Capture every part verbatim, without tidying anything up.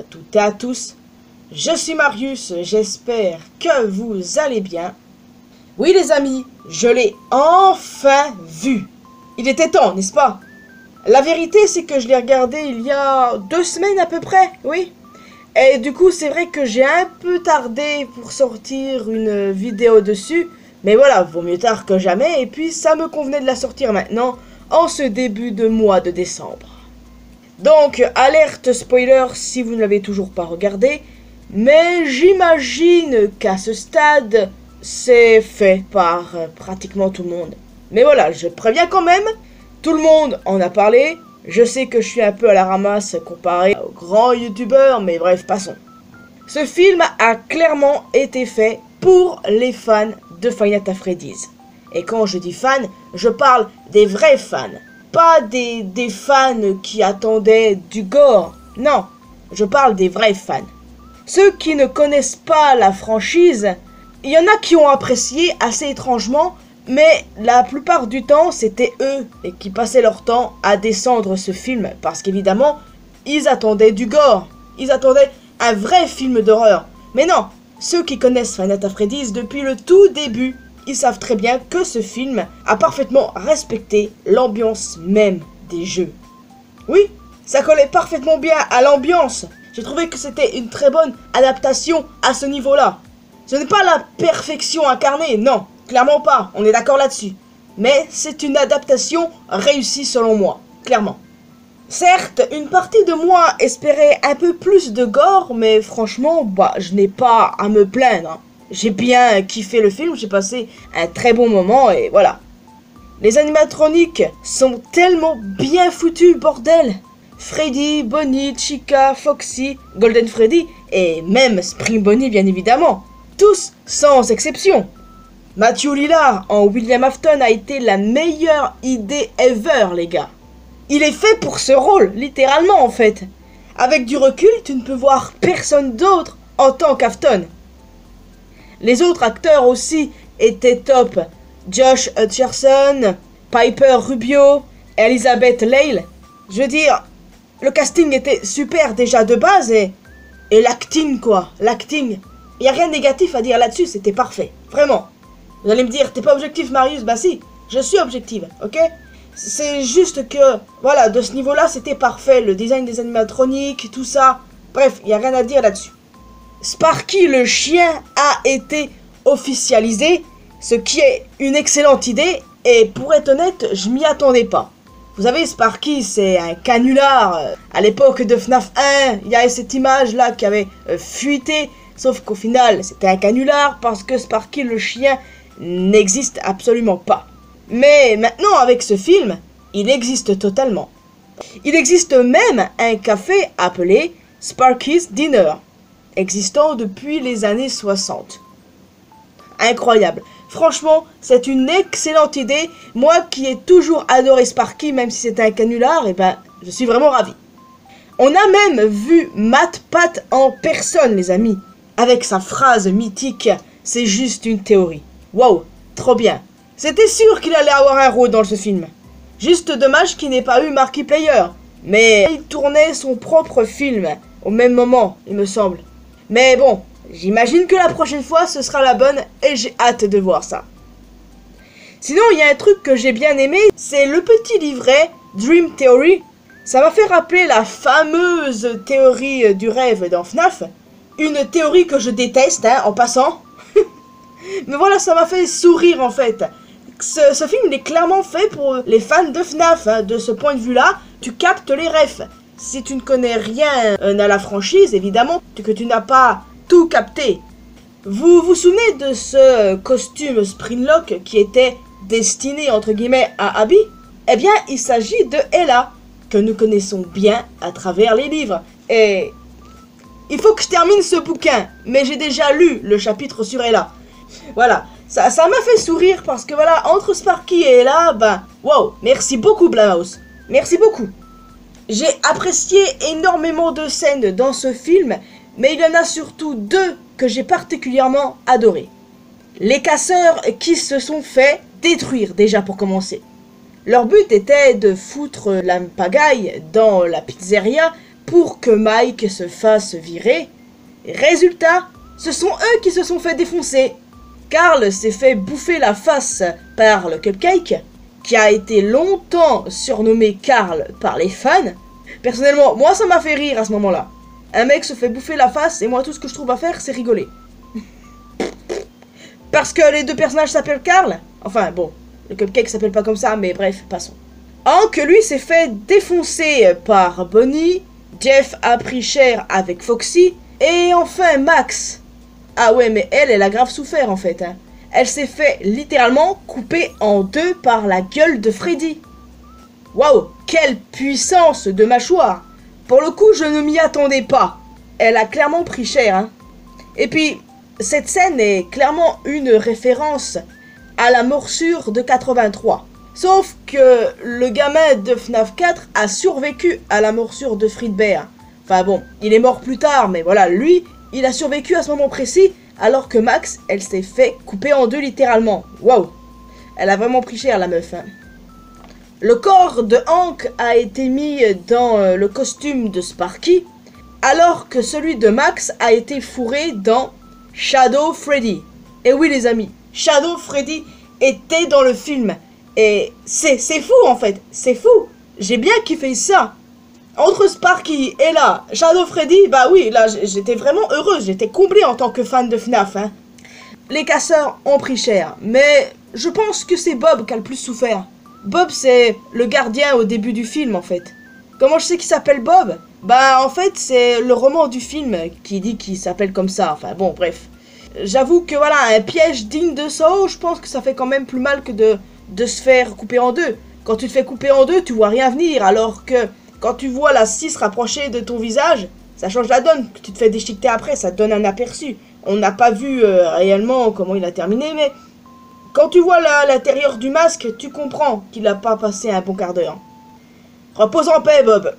toutes et à tous, je suis Marius, j'espère que vous allez bien. Oui les amis, je l'ai enfin vu. Il était temps, n'est-ce pas? La vérité c'est que je l'ai regardé il y a deux semaines à peu près, oui. Et du coup c'est vrai que j'ai un peu tardé pour sortir une vidéo dessus. Mais voilà, vaut mieux tard que jamais. Et puis ça me convenait de la sortir maintenant, en ce début de mois de décembre. Donc, alerte spoiler si vous ne l'avez toujours pas regardé. Mais j'imagine qu'à ce stade, c'est fait par euh, pratiquement tout le monde. Mais voilà, je préviens quand même, tout le monde en a parlé. Je sais que je suis un peu à la ramasse comparé aux grands youtubeurs, mais bref, passons. Ce film a clairement été fait pour les fans de Five Nights at Freddy's. Et quand je dis fans, je parle des vrais fans. Pas des, des fans qui attendaient du gore. Non, je parle des vrais fans. Ceux qui ne connaissent pas la franchise, il y en a qui ont apprécié assez étrangement, mais la plupart du temps, c'était eux et qui passaient leur temps à descendre ce film. Parce qu'évidemment, ils attendaient du gore. Ils attendaient un vrai film d'horreur. Mais non, ceux qui connaissent Five Nights at Freddy's depuis le tout début, ils savent très bien que ce film a parfaitement respecté l'ambiance même des jeux. Oui, ça collait parfaitement bien à l'ambiance. J'ai trouvé que c'était une très bonne adaptation à ce niveau-là. Ce n'est pas la perfection incarnée, non, clairement pas, on est d'accord là-dessus. Mais c'est une adaptation réussie selon moi, clairement. Certes, une partie de moi espérait un peu plus de gore, mais franchement, bah, je n'ai pas à me plaindre. J'ai bien kiffé le film, j'ai passé un très bon moment et voilà. Les animatroniques sont tellement bien foutus, bordel. Freddy, Bonnie, Chica, Foxy, Golden Freddy et même Spring Bonnie bien évidemment. Tous sans exception. Matthew Lillard en William Afton a été la meilleure idée ever les gars. Il est fait pour ce rôle, littéralement en fait. Avec du recul, tu ne peux voir personne d'autre en tant qu'Afton. Les autres acteurs aussi étaient top. Josh Hutcherson, Piper Rubio, Elizabeth Lail. Je veux dire, le casting était super déjà de base et, et l'acting quoi, l'acting. Il n'y a rien de négatif à dire là-dessus, c'était parfait, vraiment. Vous allez me dire, t'es pas objectif Marius? Bah si, je suis objective, ok? C'est juste que, voilà, de ce niveau-là, c'était parfait. Le design des animatroniques, tout ça. Bref, il n'y a rien à dire là-dessus. Sparky le chien a été officialisé, ce qui est une excellente idée. Et pour être honnête, je m'y attendais pas. Vous savez, Sparky, c'est un canular. À l'époque de F NAF un, il y avait cette image-là qui avait euh, fuité. Sauf qu'au final, c'était un canular parce que Sparky le chien n'existe absolument pas. Mais maintenant, avec ce film, il existe totalement. Il existe même un café appelé Sparky's Dinner, existant depuis les années soixante. Incroyable. Franchement, c'est une excellente idée. Moi qui ai toujours adoré Sparky, même si c'était un canular, et ben, je suis vraiment ravi. On a même vu Matt Pat en personne, les amis. Avec sa phrase mythique, c'est juste une théorie. Waouh, trop bien. C'était sûr qu'il allait avoir un rôle dans ce film. Juste dommage qu'il n'ait pas eu Markiplier. Mais il tournait son propre film au même moment, il me semble. Mais bon, j'imagine que la prochaine fois ce sera la bonne et j'ai hâte de voir ça. Sinon, il y a un truc que j'ai bien aimé, c'est le petit livret Dream Theory. Ça m'a fait rappeler la fameuse théorie du rêve dans F NAF. Une théorie que je déteste, hein, en passant. Mais voilà, ça m'a fait sourire en fait. Ce, ce film il est clairement fait pour les fans de F NAF. Hein. De ce point de vue-là, tu captes les refs. Si tu ne connais rien euh, à la franchise, évidemment, que tu n'as pas tout capté. Vous vous souvenez de ce costume Springlock qui était destiné, entre guillemets, à Abby? Eh bien, il s'agit de Ella, que nous connaissons bien à travers les livres. Et il faut que je termine ce bouquin, mais j'ai déjà lu le chapitre sur Ella. Voilà, ça ça m'a fait sourire parce que voilà, entre Sparky et Ella, ben, wow, merci beaucoup Blumhouse, merci beaucoup. J'ai apprécié énormément de scènes dans ce film, mais il y en a surtout deux que j'ai particulièrement adorées. Les casseurs qui se sont fait détruire déjà pour commencer. Leur but était de foutre la pagaille dans la pizzeria pour que Mike se fasse virer. Résultat, ce sont eux qui se sont fait défoncer. Carl s'est fait bouffer la face par le Cupcake, qui a été longtemps surnommé Carl par les fans. Personnellement, moi ça m'a fait rire à ce moment-là. Un mec se fait bouffer la face et moi tout ce que je trouve à faire c'est rigoler. Parce que les deux personnages s'appellent Carl. Enfin bon, le Cupcake s'appelle pas comme ça, mais bref, passons. Hank, lui, s'est fait défoncer par Bonnie. Jeff a pris cher avec Foxy. Et enfin Max. Ah ouais, mais elle, elle a grave souffert en fait. Hein. Elle s'est fait littéralement couper en deux par la gueule de Freddy. Waouh, quelle puissance de mâchoire. Pour le coup, je ne m'y attendais pas. Elle a clairement pris cher. Hein. Et puis, cette scène est clairement une référence à la morsure de quatre-vingt-trois. Sauf que le gamin de F NAF quatre a survécu à la morsure de Fredbear. Enfin bon, il est mort plus tard, mais voilà, lui, il a survécu à ce moment précis, alors que Max, elle s'est fait couper en deux littéralement. Waouh, elle a vraiment pris cher la meuf. Hein. Le corps de Hank a été mis dans euh, le costume de Sparky, alors que celui de Max a été fourré dans Shadow Freddy. Et oui les amis, Shadow Freddy était dans le film. Et c'est fou en fait, c'est fou. J'ai bien kiffé ça. Entre Sparky et là, Shadow Freddy, bah oui, là j'étais vraiment heureuse, j'étais comblée en tant que fan de F NAF. Hein. Les casseurs ont pris cher, mais je pense que c'est Bob qui a le plus souffert. Bob c'est le gardien au début du film en fait. Comment je sais qu'il s'appelle Bob? Bah en fait c'est le roman du film qui dit qu'il s'appelle comme ça, enfin bon bref. J'avoue que voilà, un piège digne de Saw, je pense que ça fait quand même plus mal que de... de se faire couper en deux. Quand tu te fais couper en deux, tu vois rien venir, alors que quand tu vois la scie se rapprocher de ton visage, ça change la donne. Tu te fais déchiqueter après, ça te donne un aperçu. On n'a pas vu euh, réellement comment il a terminé, mais quand tu vois l'intérieur du masque, tu comprends qu'il n'a pas passé un bon quart d'heure. Repose en paix, Bob.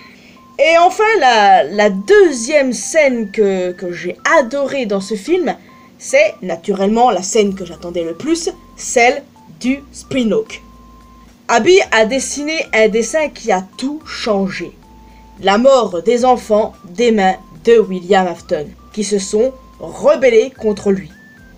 Et enfin, la, la deuxième scène que, que j'ai adorée dans ce film, c'est naturellement la scène que j'attendais le plus, celle du Sprinthawk. Abby a dessiné un dessin qui a tout changé. La mort des enfants des mains de William Afton, qui se sont rebellés contre lui.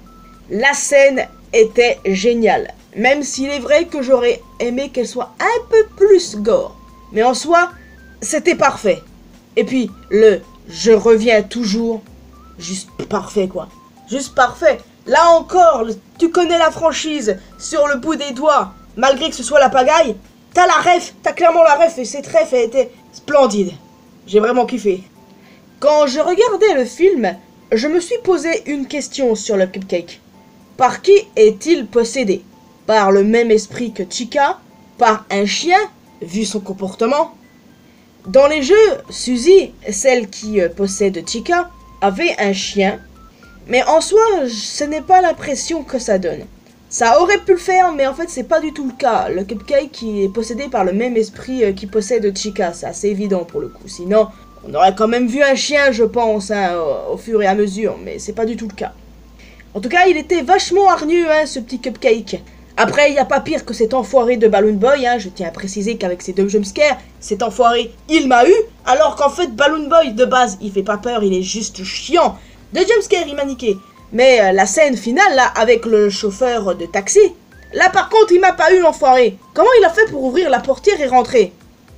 La scène était géniale, même s'il est vrai que j'aurais aimé qu'elle soit un peu plus gore. Mais en soi, c'était parfait. Et puis, le « je reviens toujours », juste parfait quoi. Juste parfait. Là encore, tu connais la franchise sur le bout des doigts, malgré que ce soit la pagaille. T'as la ref, t'as clairement la ref et cette ref elle était splendide. J'ai vraiment kiffé. Quand je regardais le film, je me suis posé une question sur le Cupcake. Par qui est-il possédé? Par le même esprit que Chica? Par un chien, vu son comportement? Dans les jeux, Suzy, celle qui possède Chica, avait un chien. Mais en soi, ce n'est pas l'impression que ça donne. Ça aurait pu le faire, mais en fait, c'est pas du tout le cas. Le Cupcake qui est possédé par le même esprit qui possède Chica, c'est assez évident pour le coup. Sinon, on aurait quand même vu un chien, je pense, hein, au, au fur et à mesure, mais c'est pas du tout le cas. En tout cas, il était vachement hargneux, hein, ce petit Cupcake. Après, il n'y a pas pire que cet enfoiré de Balloon Boy, hein. Je tiens à préciser qu'avec ces deux jumpscares, cet enfoiré, il m'a eu, alors qu'en fait, Balloon Boy, de base, il fait pas peur, il est juste chiant. De jumpscare, il m'a niqué. Mais euh, la scène finale, là, avec le chauffeur de taxi, là, par contre, il m'a pas eu, l'enfoiré. Comment il a fait pour ouvrir la portière et rentrer?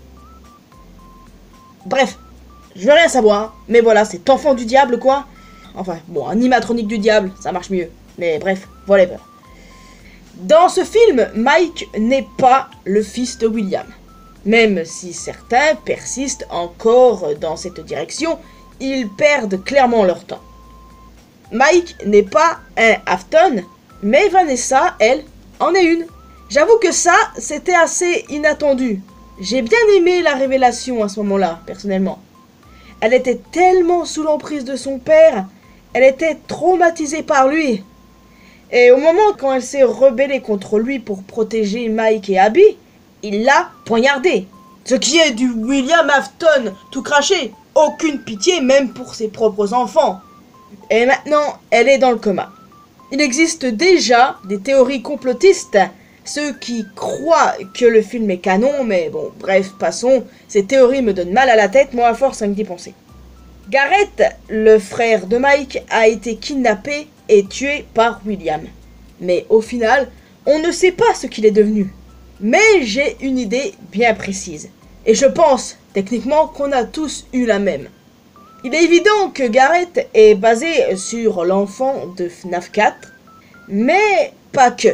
Bref, je veux rien savoir, mais voilà, cet enfant du diable, quoi. Enfin, bon, animatronique du diable, ça marche mieux. Mais bref, whatever. Dans ce film, Mike n'est pas le fils de William. Même si certains persistent encore dans cette direction, ils perdent clairement leur temps. Mike n'est pas un Afton, mais Vanessa, elle, en est une. J'avoue que ça, c'était assez inattendu. J'ai bien aimé la révélation à ce moment-là, personnellement. Elle était tellement sous l'emprise de son père, elle était traumatisée par lui. Et au moment quand elle s'est rebellée contre lui pour protéger Mike et Abby, il l'a poignardée. Ce qui est du William Afton tout craché. Aucune pitié même pour ses propres enfants. Et maintenant, elle est dans le coma. Il existe déjà des théories complotistes ceux qui croient que le film est canon, mais bon, bref, passons, ces théories me donnent mal à la tête, moi à force à d'y penser. Gareth, le frère de Mike, a été kidnappé et tué par William. Mais au final, on ne sait pas ce qu'il est devenu. Mais j'ai une idée bien précise. Et je pense, techniquement, qu'on a tous eu la même. Il est évident que Gareth est basé sur l'enfant de F NAF quatre, mais pas que.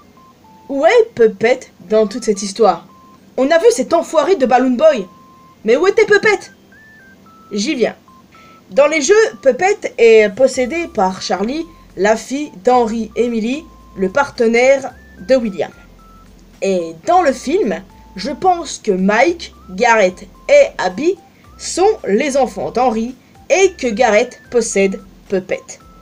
Où est Puppet dans toute cette histoire? On a vu cet enfoiré de Balloon Boy. Mais où était Puppet? J'y viens. Dans les jeux, Puppet est possédé par Charlie, la fille d'Henry Emily, le partenaire de William. Et dans le film, je pense que Mike, Gareth et Abby sont les enfants d'Henry et que Gareth possède Puppet.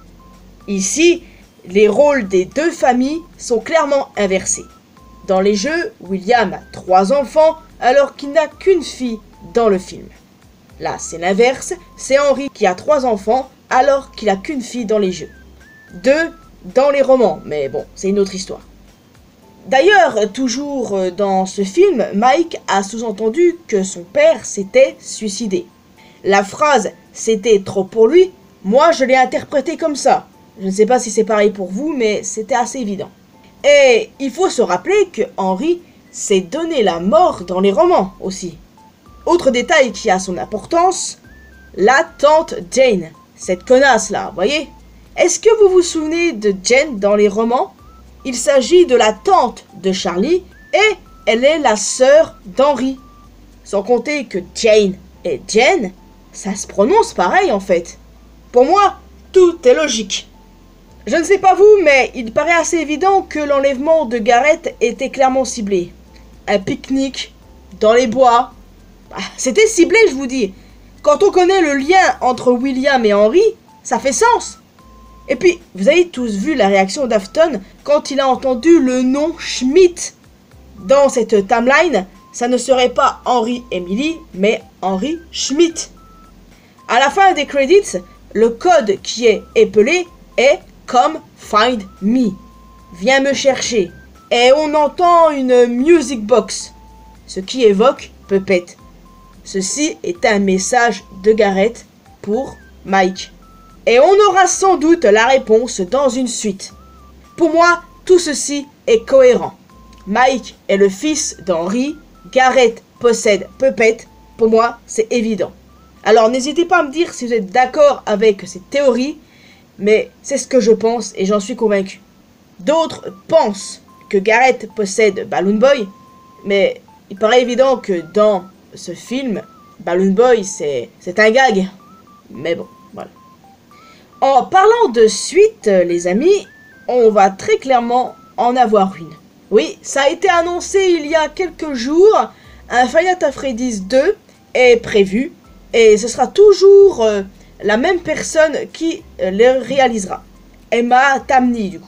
Ici, les rôles des deux familles sont clairement inversés. Dans les jeux, William a trois enfants alors qu'il n'a qu'une fille dans le film. Là, c'est l'inverse, c'est Henry qui a trois enfants alors qu'il a qu'une fille dans les jeux. Deux dans les romans, mais bon, c'est une autre histoire. D'ailleurs, toujours dans ce film, Mike a sous-entendu que son père s'était suicidé. La phrase « c'était trop pour lui », moi je l'ai interprété comme ça. Je ne sais pas si c'est pareil pour vous, mais c'était assez évident. Et il faut se rappeler que Henry s'est donné la mort dans les romans aussi. Autre détail qui a son importance, la tante Jane, cette connasse là, voyez? Est-ce que vous vous souvenez de Jane dans les romans? Il s'agit de la tante de Charlie et elle est la sœur d'Henry. Sans compter que Jane et Jen, ça se prononce pareil en fait. Pour moi, tout est logique. Je ne sais pas vous, mais il paraît assez évident que l'enlèvement de Gareth était clairement ciblé. Un pique-nique, dans les bois. C'était ciblé, je vous dis. Quand on connaît le lien entre William et Henry, ça fait sens. Et puis, vous avez tous vu la réaction d'Afton quand il a entendu le nom Schmidt. Dans cette timeline, ça ne serait pas Henry Emily, mais Henry Schmidt. À la fin des credits, le code qui est épelé est « Come find me ». Viens me chercher. Et on entend une music box, ce qui évoque Puppet. Ceci est un message de Gareth pour Mike. Et on aura sans doute la réponse dans une suite. Pour moi, tout ceci est cohérent. Mike est le fils d'Henry, Gareth possède Puppet, pour moi c'est évident. Alors n'hésitez pas à me dire si vous êtes d'accord avec cette théorie, mais c'est ce que je pense et j'en suis convaincu. D'autres pensent que Gareth possède Balloon Boy, mais il paraît évident que dans ce film, Balloon Boy c'est c'est un gag. Mais bon, voilà. En parlant de suite, les amis, on va très clairement en avoir une. Oui, ça a été annoncé il y a quelques jours, un Five Nights at Freddy's deux est prévu, et ce sera toujours euh, la même personne qui euh, le réalisera. Emma Tamny, du coup.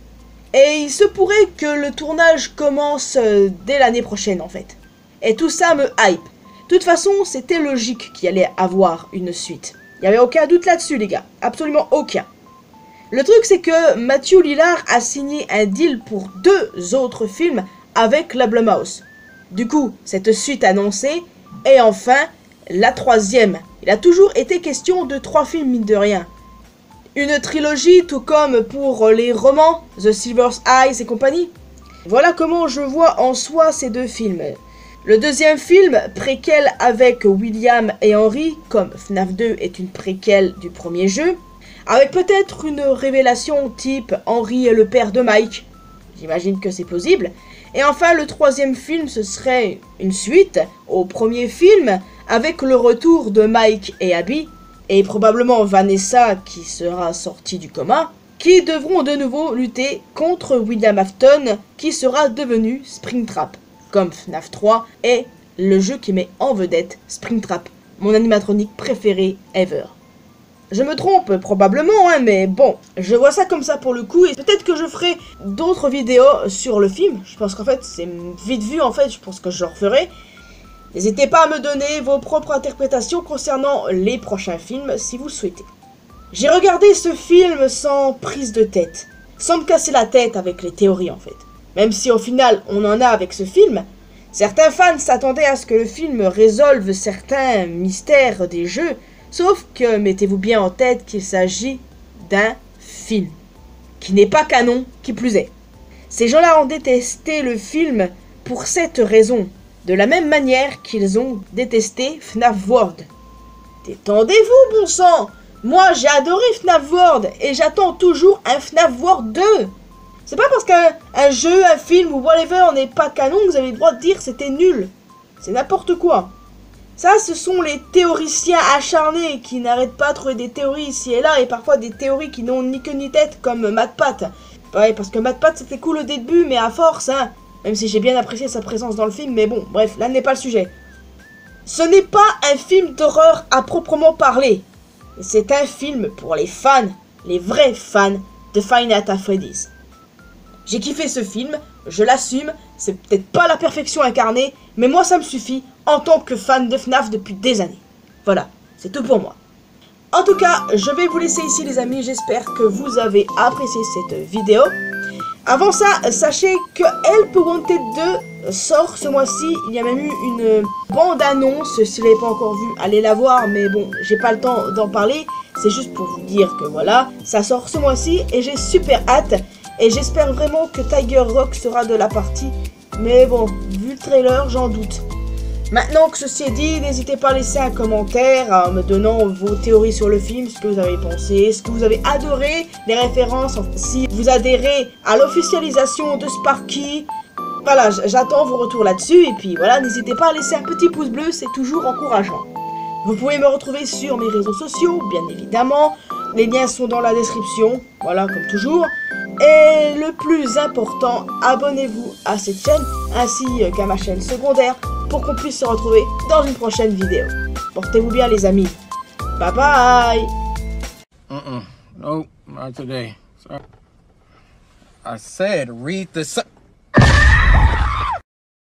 Et il se pourrait que le tournage commence euh, dès l'année prochaine, en fait. Et tout ça me hype. De toute façon, c'était logique qu'il allait avoir une suite. Il n'y avait aucun doute là-dessus, les gars. Absolument aucun. Le truc, c'est que Matthew Lillard a signé un deal pour deux autres films avec la Blumhouse. Du coup, cette suite annoncée, et enfin, la troisième. Il a toujours été question de trois films, mine de rien. Une trilogie, tout comme pour les romans, The Silver's Eyes et compagnie. Voilà comment je vois en soi ces deux films. Le deuxième film, préquel avec William et Henry, comme F NAF deux est une préquelle du premier jeu, avec peut-être une révélation type Henry est le père de Mike, j'imagine que c'est possible. Et enfin, le troisième film, ce serait une suite au premier film, avec le retour de Mike et Abby, et probablement Vanessa qui sera sortie du coma, qui devront de nouveau lutter contre William Afton, qui sera devenu Springtrap. Comme F NAF trois est le jeu qui met en vedette Springtrap, mon animatronique préféré ever. Je me trompe probablement, hein, mais bon, je vois ça comme ça pour le coup, et peut-être que je ferai d'autres vidéos sur le film. Je pense qu'en fait, c'est vite vu, en fait, je pense que je le referai. N'hésitez pas à me donner vos propres interprétations concernant les prochains films, si vous le souhaitez. J'ai regardé ce film sans prise de tête, sans me casser la tête avec les théories, en fait. Même si au final on en a avec ce film, certains fans s'attendaient à ce que le film résolve certains mystères des jeux, sauf que mettez-vous bien en tête qu'il s'agit d'un film, qui n'est pas canon, qui plus est. Ces gens-là ont détesté le film pour cette raison, de la même manière qu'ils ont détesté F NAF World. Détendez-vous, bon sang! Moi, j'ai adoré F NAF World, et j'attends toujours un F NAF World deux. C'est pas parce qu'un un jeu, un film ou whatever n'est pas canon que vous avez le droit de dire c'était nul. C'est n'importe quoi. Ça, ce sont les théoriciens acharnés qui n'arrêtent pas de trouver des théories ici et là, et parfois des théories qui n'ont ni queue ni tête, comme MatPat. Ouais, parce que MatPat c'était cool au début, mais à force, hein, même si j'ai bien apprécié sa présence dans le film, mais bon, bref, là n'est pas le sujet. Ce n'est pas un film d'horreur à proprement parler. C'est un film pour les fans, les vrais fans de Five Nights at Freddy's. J'ai kiffé ce film, je l'assume, c'est peut-être pas la perfection incarnée, mais moi ça me suffit en tant que fan de F NAF depuis des années. Voilà, c'est tout pour moi. En tout cas, je vais vous laisser ici les amis, j'espère que vous avez apprécié cette vidéo. Avant ça, sachez que Help Wanted deux sort ce mois-ci, il y a même eu une bande-annonce, si vous l'avez pas encore vue, allez la voir, mais bon, j'ai pas le temps d'en parler, c'est juste pour vous dire que voilà, ça sort ce mois-ci et j'ai super hâte. Et j'espère vraiment que Tiger Rock sera de la partie. Mais bon, vu le trailer, j'en doute. Maintenant que ceci est dit, n'hésitez pas à laisser un commentaire en me donnant vos théories sur le film, ce que vous avez pensé, ce que vous avez adoré, les références, si vous adhérez à l'officialisation de Sparky. Voilà, j'attends vos retours là-dessus. Et puis voilà, n'hésitez pas à laisser un petit pouce bleu, c'est toujours encourageant. Vous pouvez me retrouver sur mes réseaux sociaux, bien évidemment. Les liens sont dans la description, voilà, comme toujours. Et le plus important, abonnez-vous à cette chaîne ainsi qu'à ma chaîne secondaire pour qu'on puisse se retrouver dans une prochaine vidéo. Portez-vous bien les amis. Bye bye. Uh-uh. Nope, not today. Sorry. I said read the...